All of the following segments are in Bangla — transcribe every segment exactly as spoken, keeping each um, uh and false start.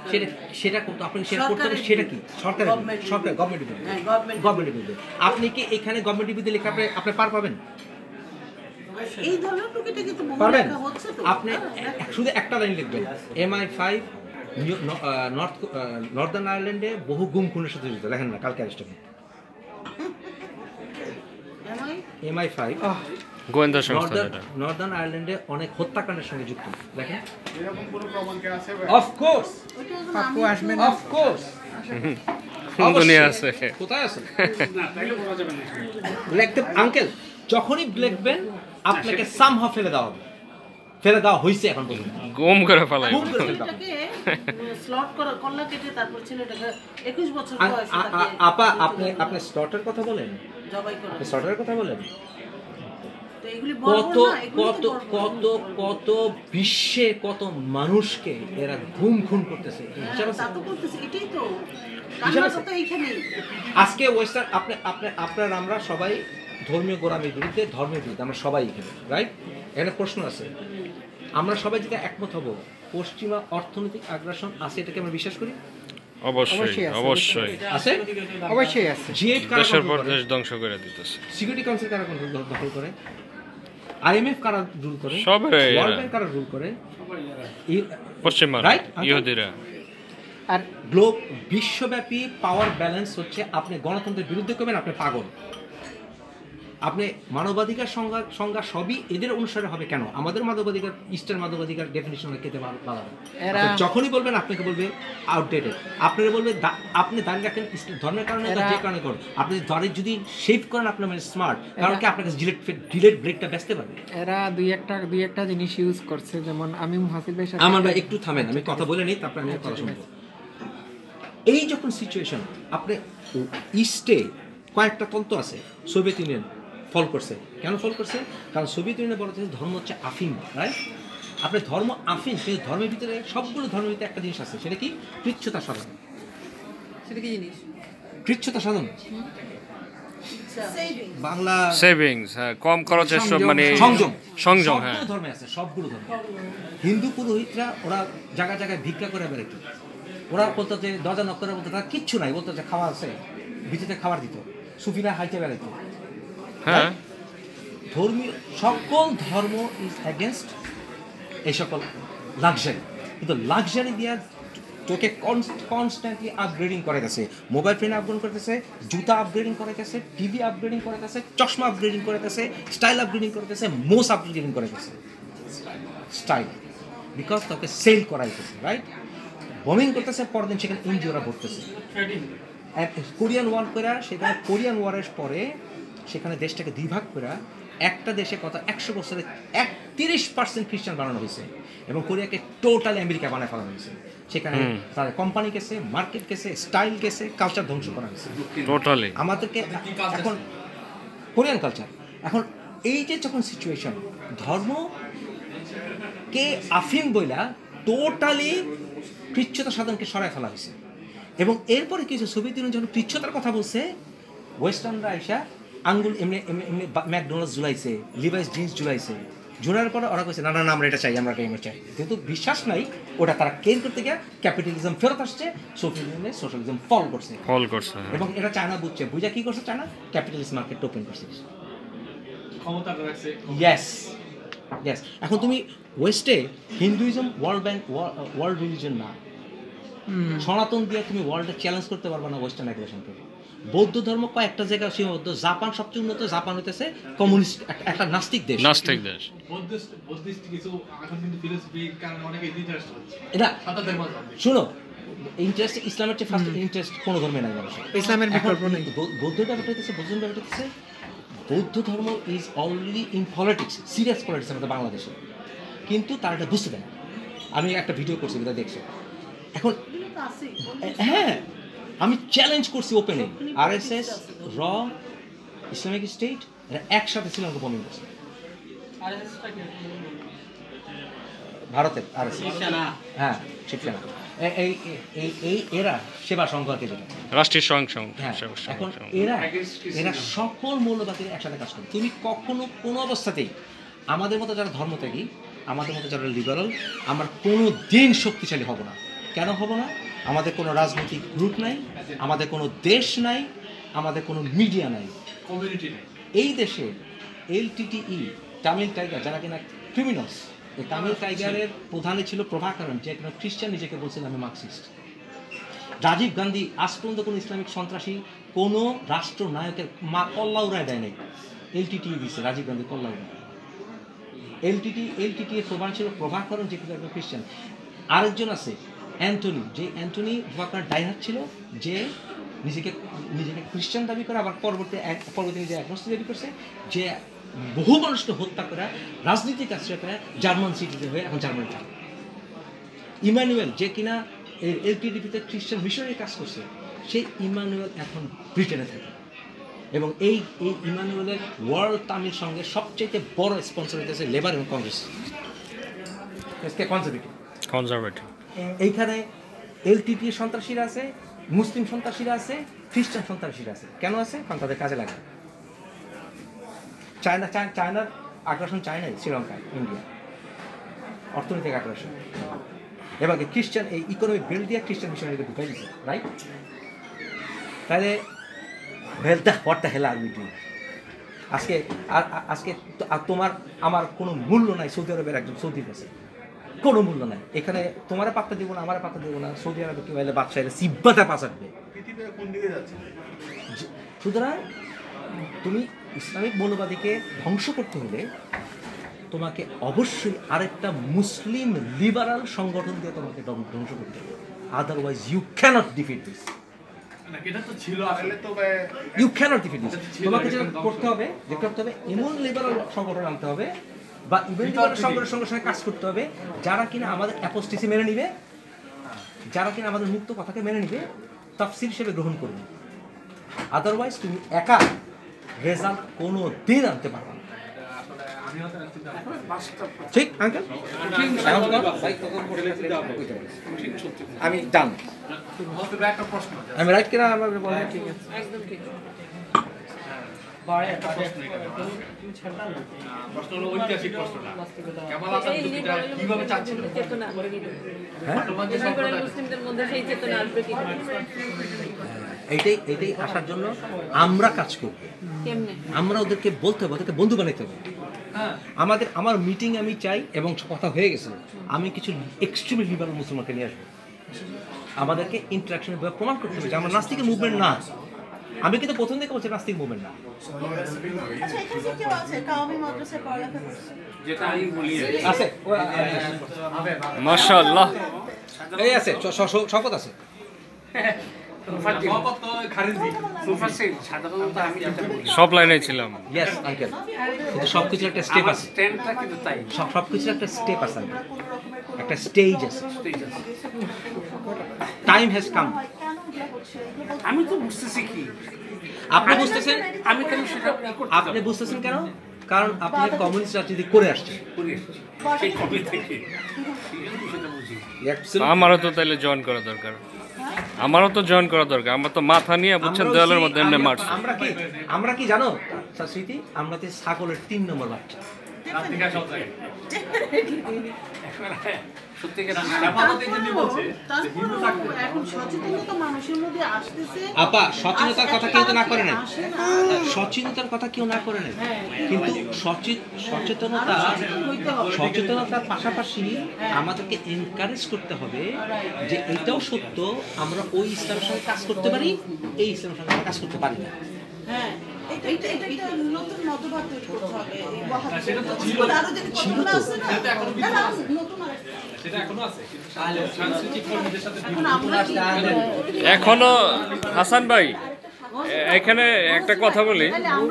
সেটা সেটা আপনি শেয়ার করতে হবে সেটা কি সরকার সরকার গভর্নমেন্ট গভর্নমেন্ট বিরুদ্ধে আপনি কি এখানে গভর্নমেন্ট বিরুদ্ধে লেখা আপনি আপনি পার পাবেন এই ধরনের টুকিটাকি তো বহু পারবেন লেখা হচ্ছে তো আপনি শুধু একটা লাইন লিখবেন M I five north northern আয়ারল্যান্ডে বহু গুম খুনের সাথে জড়িত লেখেন না কালকে অ্যারেস্ট হবে এম আই ফাইভ গোয়েন্দা সংস্থা নর্দার্ন আয়ারল্যান্ডে অনেক হত্যাকাণ্ডের সঙ্গে যুক্ত দেখেন এরকম কোনো প্রমাণ কি আছে অফ কোর্স আপু আসবেন অফ কোর্স কোন দুনিয়া আছে কোথায় আছে না তাইলে বলা যাবে না লিখতে আঙ্কেল যখনই লিখবেন আপনাকে সামহাউ ফেলে দাও হবে ফেলে দাও হইছে এখন পর্যন্ত গুম করে ফেলাই গুম করে ফেলতাম স্লট করা কল্লা কেটে তারপর ছেলেটাকে একুশ বছর বয়স আপা আপনি আপনি স্লটের কথা বলেন জবাই করে আপনি স্লটের কথা বলেন কত কত কত কত বিশ্বে কত মানুষকে এরা গুম খুন করতেছে আজকে ওয়েস্টার্ন আপনি আপনি আপনার আমরা সবাই ধর্মীয় গোড়ামির বিরুদ্ধে ধর্মের বিরুদ্ধে আমরা সবাই এখানে রাইট এখানে প্রশ্ন আছে আমরা সবাই যেটা একমত হব পশ্চিমা অর্থনৈতিক আগ্রাসন আছে এটাকে আমরা বিশ্বাস করি অবশ্যই অবশ্যই আছে অবশ্যই আছে জি এইট দেশের পর দেশ ধ্বংস করে দিতেছে সিকিউরিটি কাউন্সিল কারা দখল করে আইএমএফ কারা রুল করে সবাই ওয়ার্ল্ড ব্যাংক কারা রুল করে পশ্চিমা রাইট ইহুদিরা আর গ্লোব বিশ্বব্যাপী পাওয়ার ব্যালেন্স হচ্ছে আপনি গণতন্ত্রের বিরুদ্ধে করবেন আপনি পাগল আপনি মানবাধিকার সংজ্ঞা সংজ্ঞা সবই এদের অনুসারে হবে কেন আমাদের মানবাধিকার ইস্টার্ন মানবাধিকার ডেফিনিশন কেটে বাড়াবে যখনই বলবেন আপনাকে বলবে আউটডেটেড আপনারা বলবে আপনি দাঁড়িয়ে রাখেন ধর্মের কারণে যে কারণে করুন আপনি ধরে যদি শেভ করেন আপনার মানে স্মার্ট কারণ কি আপনার কাছে ডিলেট ডিলেট ব্রেকটা বেচতে পারবে এরা দুই একটা দুই একটা জিনিস ইউজ করছে যেমন আমি হাসিব ভাই আমার ভাই একটু থামেন আমি কথা বলে নিই তারপর আমি কথা শুনবো এই যখন সিচুয়েশন আপনি ইস্টে কয়েকটা তন্ত্র আছে সোভিয়েত ইউনিয়ন ফল করছে কেন ফল করছে কারণ সোভিয়েত ইউনিয়নে বলা হচ্ছে ধর্ম হচ্ছে আফিম রাইট আপনি ধর্ম আফিম কিন্তু ধর্মের ভিতরে সবগুলো ধর্মের ভিতরে একটা জিনিস আছে সেটা কি কৃচ্ছতা সাধন সেটা কি জিনিস কৃচ্ছতা সাধন বাংলা সেভিংস হ্যাঁ কম খরচে সব মানে সংযম সংযম হ্যাঁ সবগুলো ধর্মে আছে সবগুলো ধর্ম হিন্দু পুরোহিতরা ওরা জায়গা জায়গায় ভিক্ষা করে বেরোতো ওরা বলতো যে দরজা নক করে বলতো তারা কিচ্ছু নাই বলতো যে খাওয়া আছে ভিতরে খাবার দিত সুফিরা হাইটে বেরোতো হ্যাঁ ধর্মীয় সকল ধর্ম ইজ এগেনস্ট এই সকল লাক্সারি কিন্তু লাক্সারি দিয়া তোকে কনস্ট্যান্টলি আপগ্রেডিং করে গেছে মোবাইল ফোন আপগ্রেড করতেছে জুতা আপগ্রেডিং করে গেছে টিভি আপগ্রেডিং করে গেছে চশমা আপগ্রেডিং করে গেছে স্টাইল আপগ্রেডিং করে গেছে মোস আপগ্রেডিং করে গেছে স্টাইল বিকজ তোকে সেল করাইতেছে রাইট বমিং করতেছে পরদিন সেখানে ইনজিওরা ভরতেছে কোরিয়ান ওয়ার করে সেখানে কোরিয়ান ওয়ারের পরে সেখানে দেশটাকে দুই ভাগ করে একটা দেশে কত একশো বছরে এক তিরিশ পার্সেন্ট খ্রিস্টান বানানো হয়েছে এবং কোরিয়াকে টোটালি আমেরিকা বানায় ফেলানো হয়েছে সেখানে তাদের কোম্পানি গেছে মার্কেট গেছে স্টাইল গেছে কালচার ধ্বংস করা হয়েছে টোটালি আমাদেরকে এখন কোরিয়ান কালচার এখন এই যে যখন সিচুয়েশন ধর্ম কে আফিম বইলা টোটালি কৃচ্ছতা সাধনকে সরায় ফেলা হয়েছে এবং এরপরে কিছু সোভিয়েত ইউনিয়ন যখন কৃচ্ছতার কথা বলছে ওয়েস্টার্নরা আইসা আঙ্গুল এমনি এমনি ম্যাকডোনাল্ডস ঝুলাইছে লিভাইস জিন্স ঝুলাইছে ঝুলার পরে ওরা কইছে না না আমরা এটা চাই আমরা এটা চাই কিন্তু বিশ্বাস নাই ওটা তারা কেন করতে গিয়ে ক্যাপিটালিজম ফেরত আসছে সোভিয়েত ইউনিয়নে সোশ্যালিজম ফল করছে ফল করছে এবং এটা চায়না বুঝছে বুঝা কি করছে চায়না ক্যাপিটালিস্ট মার্কেট ওপেন করছে ক্ষমতা রাখছে ইয়েস ইয়েস এখন তুমি ওয়েস্টে Hinduism world bank world religion না সনাতন দিয়ে তুমি ওয়ার্ল্ডে চ্যালেঞ্জ করতে পারবে না ওয়েস্টার্ন অ্যাগ্রেশনকে বৌদ্ধ ধর্ম কয়েকটা জায়গায় সীমাবদ্ধ জাপান সবচেয়ে উন্নত জাপান হইতেছে কমিউনিস্ট একটা নাস্তিক দেশ নাস্তিক দেশ এটা শুনো ইন্টারেস্ট ইসলামের চেয়ে ফার্স্ট ইন্টারেস্ট কোনো ধর্মে নাই মানুষ ইসলামের বিকল্প নেই বৌদ্ধটা হইতেছে বৌদ্ধ হইতেছে বৌদ্ধ ধর্ম is already in politics serious politics আমাদের বাংলাদেশে কিন্তু তারা এটা বুঝতে দেয় আমি একটা ভিডিও করছি যেটা দেখছো এখন হ্যাঁ আমি চ্যালেঞ্জ করছি ওপেনে আরএসএস র ইসলামিক স্টেট এরা একসাথে শ্রীলঙ্কা বমি করছে ভারতের আরএসএস হ্যাঁ শিবসেনা এই এই এই এরা সেবা সংঘকে যেটা রাষ্ট্রীয় স্বয়ং এখন এরা এরা সকল মৌলবাদীরা একসাথে কাজ করে তুমি কখনো কোনো অবস্থাতেই আমাদের মতো যারা ধর্মত্যাগী আমাদের মতো যারা লিবারাল আমরা কোনো দিন শক্তিশালী হব না কেন হব না? আমাদের কোনো রাজনৈতিক গ্রুপ নাই, আমাদের কোনো দেশ নাই, আমাদের কোনো মিডিয়া নাই, কমিউনিটি নাই। এই দেশে এলটিটিই তামিল টাইগার যারা কিনা ক্রিমিনালস, এই তামিল টাইগারের প্রধানই ছিল প্রভাকরণ, যে কিনা খ্রিস্টান, নিজেকে বলছিলেন আমি মার্কসিস্ট। রাজীব গান্ধী আজ পর্যন্ত কোনো ইসলামিক সন্ত্রাসী কোনো রাষ্ট্রনায়কের মা কল্লা উড়ায় দেয় নাই, এলটিটি দিচ্ছে রাজীব গান্ধী কল্লা উড়ায়। এলটিটি এলটিটি এর প্রধান ছিল প্রভাকরণ, যে কিনা একজন খ্রিস্টান। আরেকজন আছে অ্যান্টনি, যে অ্যান্টনি প্রভাকরণ ডাইহার ছিল, যে নিজেকে নিজেকে খ্রিস্টান দাবি করে, আবার পরবর্তী পরবর্তী নিজে অ্যাগনস্টিক দাবি করছে, যে বহু মানুষকে হত্যা করে রাজনীতিক আশ্রয় করে জার্মান সিটিজেন হয়ে এখন জার্মানি থাকে। ইমানুয়েল, যে কিনা এলটিটিপিতে খ্রিস্টান মিশনারি কাজ করছে, সেই ইমানুয়েল এখন ব্রিটেনে থাকে। এবং এই এই ইমানুয়েলের ওয়ার্ল্ড তামিল সঙ্গে সবচেয়ে বড় স্পন্সর হইতেছে লেবার এবং কংগ্রেস, কনজারভেটিভ কনজারভেটিভ। এইখানে এলটিটি সন্ত্রাসীরা আছে, মুসলিম সন্ত্রাসীরা আছে, খ্রিস্টান সন্ত্রাসীরা আছে। কেন আছে? কারণ তাদের কাজে লাগে। চায়না চায়নার আগ্রাসন চায়নায়, শ্রীলঙ্কায়, ইন্ডিয়া অর্থনৈতিক আগ্রাসন, এবং খ্রিস্টান এই ইকোনমিক বেল দিয়ে খ্রিস্টান মিশনারিকে ঢুকাই দিচ্ছে, রাইট? তাহলে health what the hell are we doing? আজকে আর আজকে তোমার আমার কোনো মূল্য নাই সৌদি আরবের একজন সৌদি কাছে, কোনো মূল্য নাই। এখানে তোমার পাত্তা দিব না, আমার পাত্তা দিব না, সৌদি আরবে কি বলে বাদশাহের সিব্বাতে পাচারবে। সুতরাং তুমি ইসলামিক মৌলবাদীকে ধ্বংস করতে হলে তোমাকে অবশ্যই আরেকটা মুসলিম লিবারাল সংগঠন দিয়ে তোমাকে ধ্বংস করতে হবে, otherwise you cannot defeat this. You cannot defeat this. তোমাকে যেটা করতে হবে, যেটা করতে হবে, এমন লিবারাল সংগঠন আনতে হবে বা ইভেন লিবারাল সংগঠনের সঙ্গে সঙ্গে কাজ করতে হবে যারা কিনা আমাদের অ্যাপোস্টেসি মেনে নিবে, যারা কিনা আমাদের মুক্ত কথাকে মেনে নিবে, তাফসীর হিসেবে গ্রহণ করবে। আদারওয়াইজ তুমি একা রেজাল্ট কোনো দিন আনতে পারবে না। ঠিক আঙ্কেল? আমি ডান, আমি রাইট কিনা আমার বলেন? ঠিক আছে, একদম ঠিক। এইটাই এইটাই আসার জন্য আমরা কাজ করব। আমরা ওদেরকে বলতে হবে, ওদেরকে বন্ধু বানাইতে হবে। আমাদের আমার মিটিং আমি চাই, এবং কথা হয়ে গেছে, আমি কিছু এক্সট্রিমলি লিবারাল মুসলমানকে নিয়ে আসবো। আমাদেরকে ইন্টারাকশন প্রমাণ করতে হবে যে আমরা নাস্তিকের মুভমেন্ট না। আমি কিন্তু প্রথম থেকে বলছি নাস্তিক মুভমেন্ট না। আছে মাশাআল্লাহ, এই আছে শপথ আছে। সব লাইনে ছিলাম। ইয়েস আঙ্কেল, কিন্তু সবকিছুর একটা স্টেপ আছে, সবকিছুর একটা স্টেপ আছে, একটা স্টেজ আছে। Time has come. আমি তো বুঝতেছি কি, আপনি বুঝতেছেন? আমি কেন সেটা আপনি বুঝতেছেন কেন? কারণ আপনি কমিউনিস্ট রাজনীতি করে আসছেন। আমারও তো তাহলে জয়েন করা দরকার, আমারও তো জয়েন করা দরকার। আমরা তো মাথা নিয়ে বুঝছেন দেওয়ালের মধ্যে এমনি মারছি। আমরা কি আমরা কি জানো স্মৃতি? আমরা তো ছাগলের তিন নম্বর বাচ্চা। আপা সচেতনতার কথা কেউ তো না করে না, সচেতনতার কথা কেউ না করে না, কিন্তু সচেতনতা সচেতনতার পাশাপাশি আমাদেরকে এনকারেজ করতে হবে যে এটাও সত্য, আমরা ওই ইসলামের সঙ্গে কাজ করতে পারি, এই ইসলামের সঙ্গে কাজ করতে পারি না। নতুন মতবাদ তৈরি করতে হবে। এখনো হাসান ভাই এখানে একটা কথা বলি,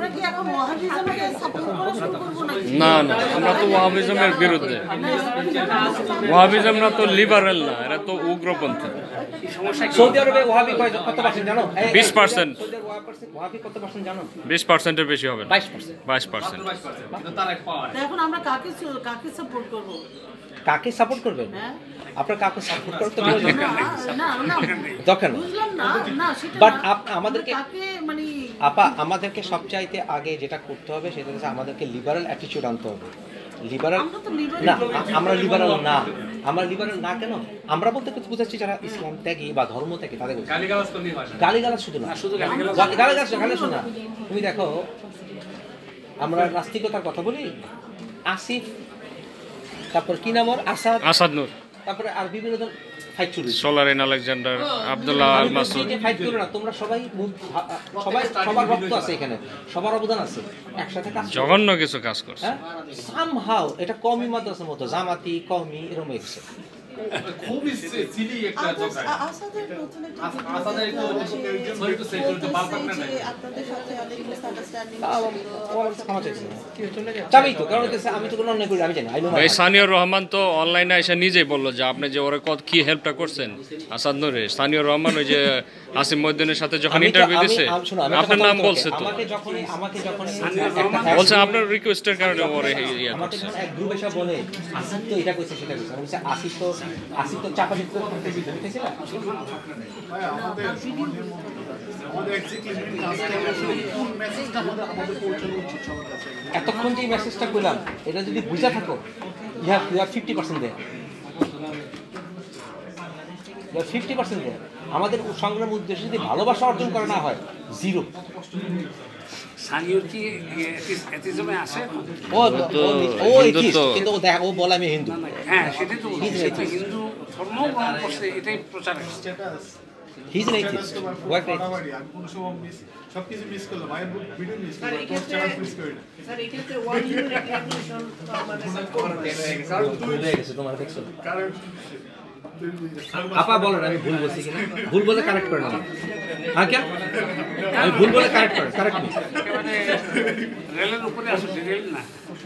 না না আমরা তো ওয়াহাবিজমের বিরুদ্ধে। ওয়াহাবিজমরা তো লিবারেল না, এরা তো উগ্রপন্থী। সৌদি আরবে ওয়াহাবি কত পার্সেন্ট জানো? বিশ পার্সেন্ট। ওয়াহাবি কত পার্সেন্ট জানো? বিশ পার্সেন্টের বেশি হবে না, বাইশ পার্সেন্ট। বাইশ পার্সেন্ট। এখন আমরা কাকে কাকে সাপোর্ট করব? কাকে সাপোর্ট করবেন? আপনার কাকে সাপোর্ট করতে না না দরকার না, বুঝলাম না, না সেটা বাট না। আমাদেরকে কাকে মানে আপা আমাদেরকে সবচাইতে আগে যেটা করতে হবে সেটা হচ্ছে আমাদেরকে লিবারাল অ্যাটিটিউড আনতে হবে। লিবারাল আমরা তো liberal না, আ- আমরা লিবারাল না, আমরা লিবারাল না কেন? আমরা বলতে বুঝাচ্ছি যারা ইসলাম ত্যাগী বা ধর্ম ত্যাগী তাদের বলছি। গালিগালাজ শুধু না, গালি- গালিগালাজ গালিগালাজ শুধু না। তুমি দেখো, আমরা নাস্তিকতার কথা বলি, আসিফ, তারপর কি নাম ওর, আসাদ, আসাদ নূর, তারপরে আর বিভিন্ন জন ফাইট শুরু হয়েছে। Solarin Alexander, Abdullah Al Masud. Fight করো না, তোমরা সবাই মুখ- আ- আ- সবাই সবার রক্ত আছে এখানে, সবার অবদান আছে, একসাথে কাজ করো। জঘন্য কিছু কাজ করছে। হ্যাঁ, সামহাও এটা কমি মাদ্রাসার মতো, জামাতি কমি এরকম হয়ে গেছে। খুবই সিলি একটা আদার্স জগা আসাদের নতুন একটা আস- ভিডিও আসাদের একটু দেখলাম, সে sorry to say, একটু বলতেছে বালপাকনা যে নাই। আপনাদের সাথে অনেক মিসআন্ডারস্ট্যান্ডিং তা আমার- ছিল। ও আমার কাছে ক্ষমা চাইছে না। যাবেই তো, কারণ হচ্ছে আমি তো কোনো অন্যায় করি আমি জানি, I know my ভাই heart. সানিউর রহমান তো অনলাইনে এসে নিজেই বললো যে আপনি যে ওরা কত কি হেল্পটা করছেন আসাদ নূরে। সানিউর রহমান ওই যে আসিম মহিউদ্দিনের সাথে যখন আমি তো- ইন্টারভিউ আমি- দিছে আমি- শোনো, আমি একটা আপনার কথা নাম বলতে বলছে পারি। তো, আমাকে যখনই আমাকে যখনই একটা- বলছে আপনার রিকোয়েস্টের কারণে ওরে ইয়া আমাকে করছে। যখন এক গ্রুপ এসে বলে আসিফ তো এটা কইছে সেটা কইছে, আমি বলছি আসিফ তো আসিফ তো চাপা দিতে করতে দিতেছিল। ভাই আমাদের সমাজের মধ্যে আমাদের এক্সিকিউটিভ কাজটা আসলে কোন মেসেজটা আমাদের আমাদের পৌঁছানো উচিত সবার কাছে এতক্ষণ যে মেসেজটা কইলাম এটা যদি বুঝা থাকো, you have you have fifty percent দেয়, ইউ হ্যাভ ফিফটি পার্সেন্ট দেয়। আমাদের সংগ্রামের উদ্দেশ্যে যদি ভালোবাসা অর্জন করা না হয়, জিরো। সানিউর কি এথিজমে আসে? ও তো ও হিন্দু atheist, তো- কিন্তু ও দেখ ও বলে আমি হিন্দু। হ্যাঁ সেটাই তো বলছি, He's সে an তো atheist. হিন্দু ধর্ম গ্রহণ করছে, এটাই প্রচার করছে। Status he is an atheist, what atheist. বাড়াবাড়ি আমি কোন সময় মিস সবকিছু মিস করলাম, ভাই ভিডিও মিস করলাম, তোর চ্যানেল মিস করি না। স্যার এক্ষেত্রে ওয়ান ইউর রেকগনিশন মানে ভুলে গেছে তোমার দেখছো। কারণ আপা বলেন আমি ভুল বলছি কিনা, ভুল বলে কারেক্ট করে না। হ্যাঁ কেন আমি ভুল বলে কারেক্ট করে কারেক্ট মি। একেবারে রেলের উপরে আসলে রেল না।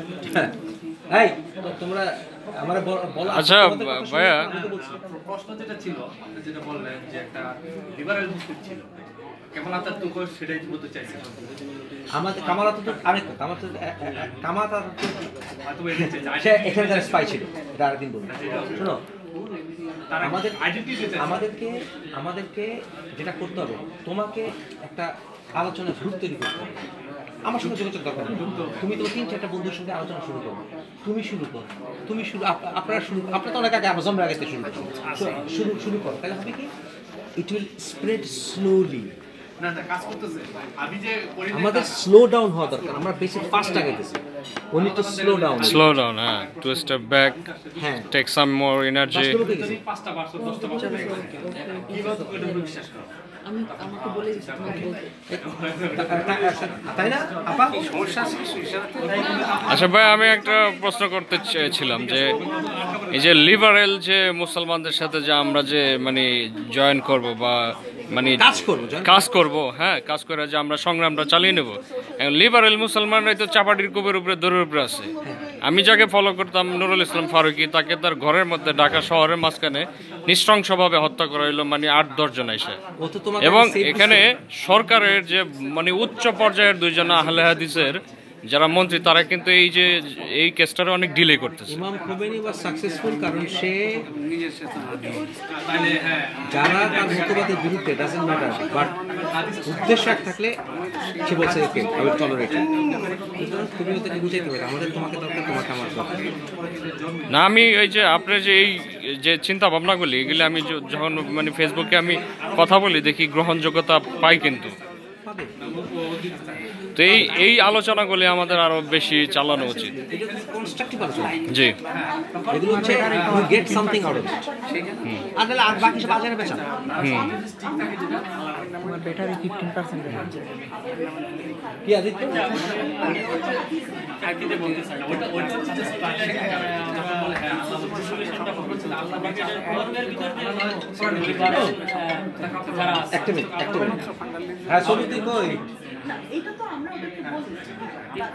এই তো তোমরা আমারে বলো। আচ্ছা, ভাইয়া। প্রশ্ন যেটা ছিল, আপনি যেটা বললেন যে একটা লিবারেল মুসলিম ছিল, কেবল আপনার তো সেটাই বলতে চাইছেন আমাদের কামাল আতাতুর্ক আরেক কথা, আমার তো কামাল আতাতুর্ক হয়তো এটা চাইছে সে এখানে যারা স্পাই ছিল, এটা আরেকদিন বলবো। শোনো, তারা আমাদের আইডেন্টিটি চাইছে আমাদেরকে আমাদেরকে যেটা করতে হবে, তোমাকে একটা আলোচনা গ্রুপ তৈরি করতে হবে। আমার সঙ্গে যোগাযোগ দরকার নেই। তুমি তো তিন চারটা বন্ধুর সঙ্গে আলোচনা শুরু করো, তুমি শুরু করো, তুমি শুরু আপ- আপনারা শুরু আপনারা তো অনেক আগে আমাজন লাগাইতে শুরু করো, শুরু শুরু করো, তাহলে হবে কি ইট উইল স্প্রেড স্লোলি। না না কাজ করতেছে। আমি যে করি না, আমাদের স্লো ডাউন হওয়া দরকার, আমরা বেশি ফাস্ট আগাইতেছি, we need to slow down. Slow down, হ্যাঁ, টু স্টেপ ব্যাক, হ্যাঁ, টেক সাম মোর এনার্জি। বাস্তবে গেছি। পাঁচটা বছর দশটা বছর হয়ে গেছে। কিভাবে ওটা বিশ্বাস করো? আমি আমাকে বলে দিচ্ছি তোমাকে বলতে। তাই না আপা? সমস্যা আছে কিছু ইশারাতে? আচ্ছা ভাই, আমি একটা প্রশ্ন করতে চেয়েছিলাম যে এই যে লিবারেল যে মুসলমানদের সাথে যে আমরা যে মানে জয়েন করব বা মানে কাজ করবো, join কাজ করব, হ্যাঁ, কাজ করে যে আমরা সংগ্রামটা চালিয়ে নেব, এখন লিবারেল মুসলমানরাই তো চাপাটির কূপের উপরে দৌড়ের উপরে আছে। আমি যাকে ফলো করতাম নুরুল ইসলাম ফারুকী, তাকে তার ঘরের মধ্যে ঢাকা শহরের মাঝখানে নৃশংসভাবে হত্যা করা হইলো, মানে আট দশজন এসে। ও তো তোমাকে এবং save এখানে করছে। সরকারের যে মানে উচ্চ পর্যায়ের দুইজন আহলে হাদিসের যারা মন্ত্রী, তারা কিন্তু এই যে এই কেসটারে অনেক ডিলে করতেছে। ইমাম খোমেনি ওয়াজ সাকসেসফুল কারণ সে নিজের চেতনা দিয়ে। তাহলে হ্যাঁ, যারা তার মতবাদের বিরুদ্ধে ডাজেন্ট ম্যাটার, বাট উদ্দেশ্য এক থাকলে সে বলছে ওকে আই উইল টলারেট। সুতরাং তুমি ওদেরকে বুঝাইতে হবে আমাদের তোমাকে দরকার, তোমাকে আমার দরকার। না, আমি ওই যে আপনার যে এই যে চিন্তা ভাবনাগুলি, এগুলি আমি য- যখন মানে ফেসবুকে আমি কথা বলি, দেখি গ্রহণযোগ্যতা পাই কিন্তু। পাবে। তো এই এই আলোচনাগুলি আমাদের আরো বেশি চালানো উচিত। এটা কনস্ট্রাকটিভ আলোচনা, জি, এগুলো হচ্ছে you get something out of it. আর তাহলে আর বাকি সব বাজারে বেচা। হুম। আমার ব্যাটারি ফিফটিন পার্সেন্ট কি আদিত্য? আর কি যে বলতে চাই না, ওটা ওটা হচ্ছে just পাশে, যখন বলে হ্যাঁ আল্লাহ সলিউশনটা বলছে আল্লাহ বাকি যে কোরআনের ভিতর দিয়ে যারা আছে একটা মিনিট, একটা মিনিট। হ্যাঁ, ছবি তুই কই? না এটা তো আমরা ওদেরকে বলছি।